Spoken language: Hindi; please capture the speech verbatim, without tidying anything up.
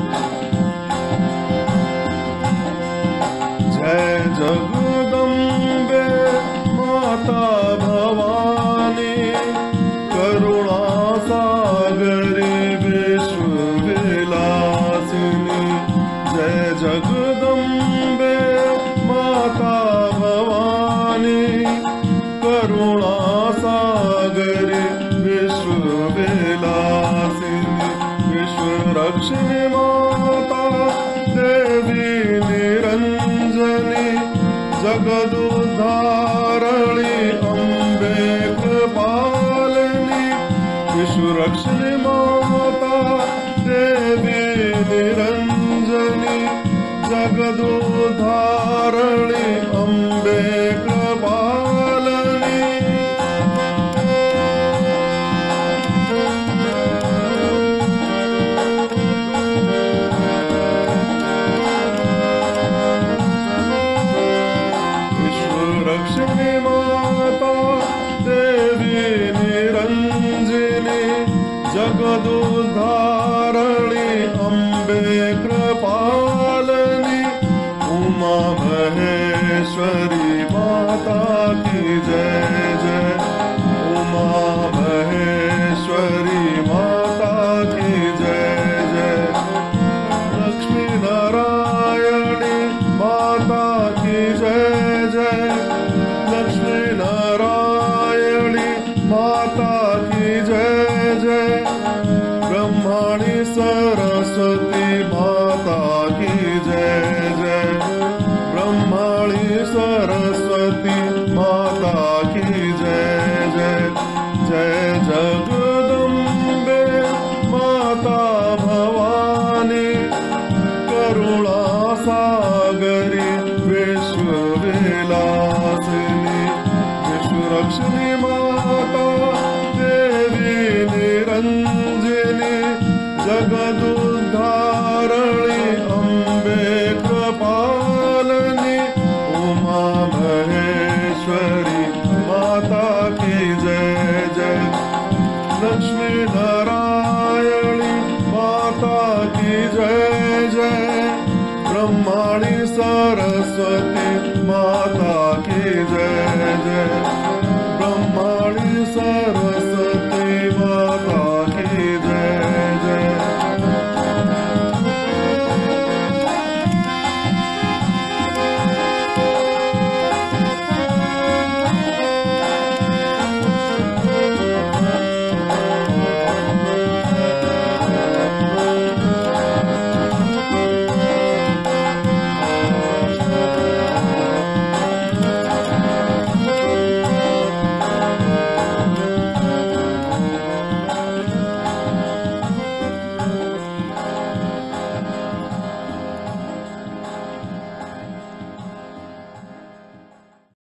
जय जगदम्बे माता भवानी, करुणा सागरी विश्व विलासिनी। जय जगदम्बे माता भवानी, करुणा सागरी विश्व विलासिनी। विश्व रक्षिणी माता देवी निरंजनी, जगदुद्धारणी अम्बे कृपालिनी। विश्व रक्षिणी माता देवी निरंजनी, जगदुद्धारणी अम्बे कृपालिनी। लक्ष्मी माता देवी निरंजनी, जगदुद्धारणी अम्बे कृपालिनी। उमा महेश्वरी माता की जय जय, उमा महेश्वरी माता की जय जय। लक्ष्मी नारायणी माता की जय जय, लक्ष्मी नारायणी माता की जय जय। ब्रह्मणी सरस्वती माता की जय जय, ब्रह्मणी सरस्वती माता की जय जय। जय जगदम्बे माता भवानी, करुणा सागरी विश्व विलासिनी। विश्व रक्षिणी माता देवी निरंजनी, जगदुद्धारणी अम्बे कृपालिनी। उमा महेश्वरी माता की जय जय, लक्ष्मी नारायणी माता की जय जय। ब्रह्मणी सरस्वती माता की जय जय, ब्रह्मणी सरस्वती